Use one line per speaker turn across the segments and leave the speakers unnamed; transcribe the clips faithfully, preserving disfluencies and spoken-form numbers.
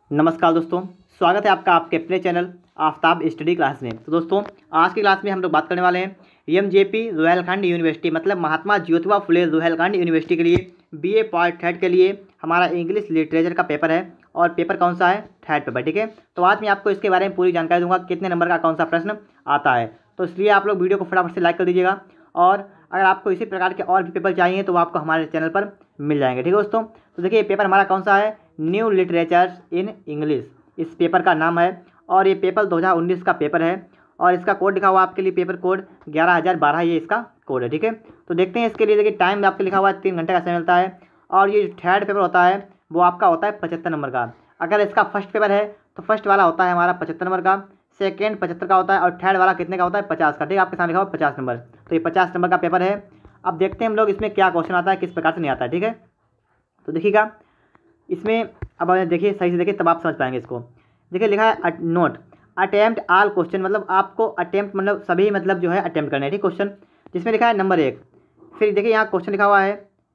नमस्कार दोस्तों, स्वागत है आपका आपके अपने चैनल आफ्ताब स्टडी क्लास में। तो दोस्तों, आज की क्लास में हम लोग बात करने वाले हैं एमजेपी रुहेलखंड यूनिवर्सिटी मतलब महात्मा ज्योतिबा फुले रुहेलखंड यूनिवर्सिटी के लिए बीए पार्ट थर्ड के लिए हमारा इंग्लिश लिटरेचर का पेपर है। और पेपर कौन सा है? Third paper. ठीक है, तो आज मैं आपको इसके बारे में पूरी जानकारी दूंगा, कितने नंबर का कौन सा प्रश्न आता है। तो इसलिए आप लोग वीडियो को फटाफट से लाइक कर दीजिएगा। और अगर आपको इसी प्रकार के और भी पेपर चाहिए तो आपको हमारे चैनल पर मिल जाएंगे। ठीक है दोस्तों, तो देखिए पेपर हमारा कौन सा है, न्यू लिटरेचर्स इन इंग्लिश इस पेपर का नाम है। और ये पेपर दो हज़ार उन्नीस का पेपर है और इसका कोड लिखा हुआ आपके लिए पेपर कोड ग्यारह हज़ार बारह, ये इसका कोड है। ठीक है, तो देखते हैं इसके लिए। देखिए टाइम आपके लिखा हुआ है तीन घंटे का समय मिलता है। और ये जो थर्ड पेपर होता है वो आपका होता है पचहत्तर नंबर का। अगर इसका फर्स्ट पेपर है तो फर्स्ट वाला होता है हमारा पचहत्तर नंबर का, सेकेंड पचहत्तर का होता है और थर्ड वाला कितने का होता है? पचास का। ठीक है, आपके सामने लिखा हुआ पचास नंबर, तो ये पचास नंबर का पेपर है। अब देखते हैं हम लोग इसमें क्या क्वेश्चन आता है, किस प्रकार से नहीं आता है। ठीक है, तो देखिएगा इसमें, अब देखिए सही से देखिए तब आप समझ पाएंगे इसको। देखिए लिखा है नोट अटेम्प्ट आल क्वेश्चन, मतलब आपको अटेम्प्ट मतलब सभी मतलब जो है अटेम्प्ट करने हैं। ठीक, क्वेश्चन जिसमें लिखा है नंबर एक। फिर देखिए यहाँ क्वेश्चन लिखा हुआ है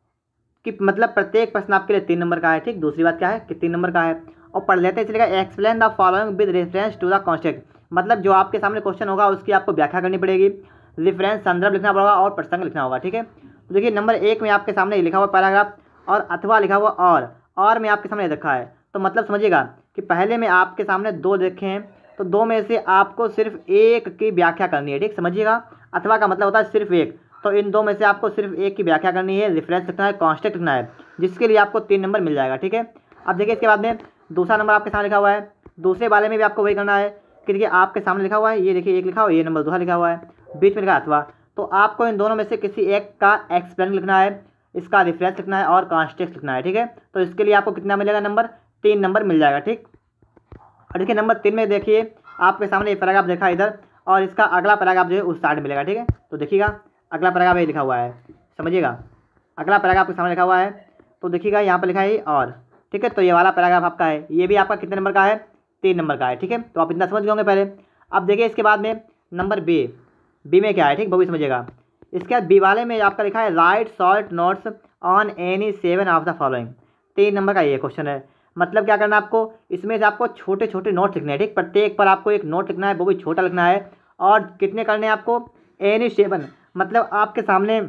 कि मतलब प्रत्येक प्रश्न आपके लिए तीन नंबर का है। ठीक, दूसरी बात क्या है कि तीन नंबर का है। और पढ़ लेते हैं, इसलिए लिखा है explain the following with reference to the concept, मतलब जो आपके सामने क्वेश्चन होगा उसकी आपको व्याख्या करनी पड़ेगी, रेफरेंस संदर्भ लिखना पड़ेगा और प्रसंग लिखना होगा। ठीक है, तो देखिए नंबर एक में आपके सामने लिखा हुआ पैराग्राफ और अथवा लिखा हुआ और और में आपके सामने रखा है। तो मतलब समझिएगा कि पहले में आपके सामने दो देखे हैं तो दो में से आपको सिर्फ एक की व्याख्या करनी है। ठीक, समझिएगा अथवा का मतलब होता है सिर्फ एक, तो इन दो में से आपको सिर्फ एक की व्याख्या करनी है, रेफरेंस लिखना है, कॉन्सेप्ट लिखना है, जिसके लिए आपको तीन नंबर मिल जाएगा। ठीक है, अब देखिए इसके बाद में दूसरा नंबर आपके सामने लिखा हुआ है। दूसरे वाले में भी आपको वही करना है कि देखिए आपके सामने लिखा हुआ है, ये देखिए एक लिखा हुआ है, ये नंबर दूसरा लिखा हुआ है, बीच में लिखा अथवा। तो आपको इन दोनों में से किसी एक का एक्सप्लेन लिखना है, इसका रेफरेंस लिखना है और कॉन्टेक्स्ट लिखना है। ठीक है, तो इसके लिए आपको कितना मिलेगा? नंबर तीन नंबर मिल जाएगा। ठीक, और देखिए नंबर तीन में देखिए आपके सामने एक पैराग्राफ देखा इधर और इसका अगला पैराग्राफ जो है उस साइड मिलेगा। ठीक है, तो देखिएगा अगला पैराग्राफ ये लिखा हुआ है, समझिएगा अगला पैराग्राफ के सामने लिखा हुआ है। तो देखिएगा यहाँ पर लिखा है और, ठीक है, तो ये वाला पैराग्राफ आपका है, ये भी आपका कितने नंबर का है? तीन नंबर का है। ठीक है, तो आप इतना समझ गए होंगे पहले। अब देखिए इसके बाद में नंबर बी, बी में क्या है? ठीक, वो भी समझिएगा। इसके बाद बी वाले में आपका लिखा है write short notes on any seven of the following, तीन नंबर का ये क्वेश्चन है। मतलब क्या करना है आपको, इसमें से आपको छोटे छोटे नोट्स लिखने हैं। ठीक, प्रत्येक पर आपको एक नोट लिखना है, वो भी छोटा लिखना है। और कितने करने हैं आपको? एनी सेवन, मतलब आपके सामने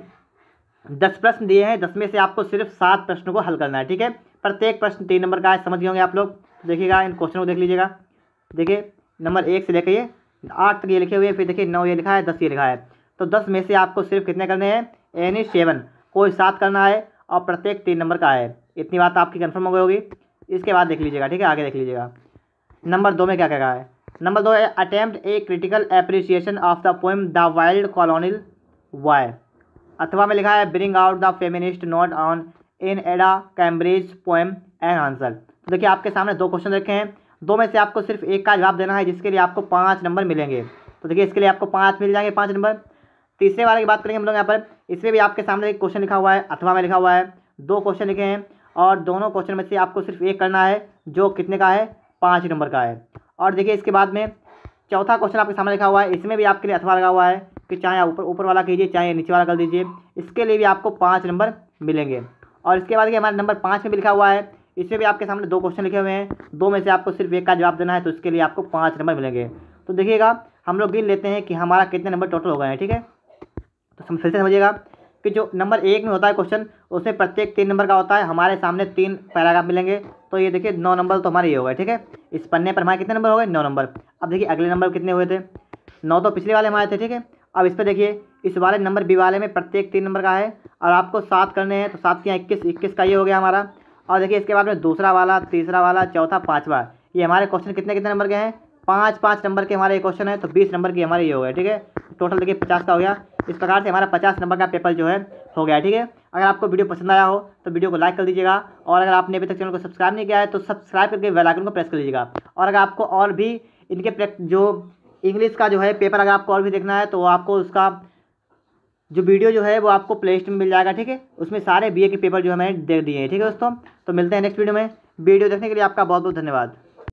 दस प्रश्न दिए हैं, दस में से आपको सिर्फ सात प्रश्नों को हल करना है। ठीक है, प्रत्येक प्रश्न तीन नंबर का है, समझ गए होंगे आप लोग। देखिएगा इन क्वेश्चन को देख लीजिएगा। देखिए नंबर एक से लेकर ये आठ तक ये लिखे हुए हैं, फिर देखिए नौ ये लिखा है, दस ये लिखा है। तो दस में से आपको सिर्फ कितने करने हैं? एनी सेवन, कोई सात करना है और प्रत्येक तीन नंबर का है। इतनी बात आपकी कंफर्म हो गई होगी। इसके बाद देख लीजिएगा, ठीक है, आगे देख लीजिएगा। नंबर दो में क्या कह रहा है? नंबर दो है attempt a critical appreciation of the poem the wild colonial boy, अथवा में लिखा है bring out the feminist note on in Ada Cambridge poem and answer. तो देखिए आपके सामने दो क्वेश्चन रखे हैं, दो में से आपको सिर्फ एक का जवाब देना है, जिसके लिए आपको पाँच नंबर मिलेंगे। तो देखिए इसके लिए आपको पाँच मिल जाएंगे, पाँच नंबर। तीसरे वाले की बात करेंगे हम लोग यहाँ पर, इसमें भी आपके सामने एक क्वेश्चन लिखा हुआ है, अथवा में लिखा हुआ है, दो क्वेश्चन लिखे हैं और दोनों क्वेश्चन में से आपको सिर्फ एक करना है, जो कितने का है? पाँच नंबर का है। और देखिए इसके बाद में चौथा क्वेश्चन आपके सामने लिखा हुआ है, इसमें भी आपके लिए अथवा लगा हुआ है कि चाहे ऊपर ऊपर वाला कीजिए चाहे नीचे वाला कर दीजिए, इसके लिए भी आपको पाँच नंबर मिलेंगे। और इसके बाद हमारे नंबर पाँच में भी लिखा हुआ है, इसमें भी आपके सामने दो क्वेश्चन लिखे हुए हैं, दो में से आपको सिर्फ एक का जवाब देना है, तो इसके लिए आपको पाँच नंबर मिलेंगे। तो देखिएगा हम लोग गिन लेते हैं कि हमारा कितने नंबर टोटल हो गए हैं। ठीक है, तो फिर से समझिएगा कि जो नंबर एक में होता है क्वेश्चन, उसमें प्रत्येक तीन नंबर का होता है, हमारे सामने तीन पैराग्राफ मिलेंगे। तो ये देखिए नौ नंबर तो हमारे ये हो गए। ठीक है, इस पन्ने पर हमारे कितने नंबर हो गए? नौ नंबर। अब देखिए अगले नंबर कितने हुए थे? नौ तो पिछले वाले हमारे थे। ठीक है, अब इस पर देखिए इस वाले नंबर बी वाले में प्रत्येक तीन नंबर का है और आपको सात करने हैं, तो सात के इक्कीस, इक्कीस का ये हो गया हमारा। और देखिए इसके बाद में दूसरा वाला, तीसरा वाला, चौथा, पाँचवा, ये हमारे क्वेश्चन कितने कितने नंबर के हैं? पाँच पाँच नंबर के हमारे क्वेश्चन है, तो बीस नंबर की हमारे ये हो गए। ठीक है, टोटल देखिए पचास का हो गया। इस प्रकार से हमारा पचास नंबर का पेपर जो है हो गया। ठीक है, अगर आपको वीडियो पसंद आया हो तो वीडियो को लाइक कर दीजिएगा और अगर आपने अभी तक चैनल को सब्सक्राइब नहीं किया है तो सब्सक्राइब करके बेल आइकन को प्रेस कर लीजिएगा। और अगर आपको और भी इनके जो इंग्लिश का जो है पेपर अगर आपको और भी देखना है तो आपको उसका जो वीडियो जो है वो आपको प्ले लिस्ट में मिल जाएगा। ठीक है, उसमें सारे बीए के पेपर जो है मैंने दे दिए हैं। ठीक है दोस्तों, तो मिलते हैं नेक्स्ट वीडियो में। वीडियो देखने के लिए आपका बहुत बहुत धन्यवाद।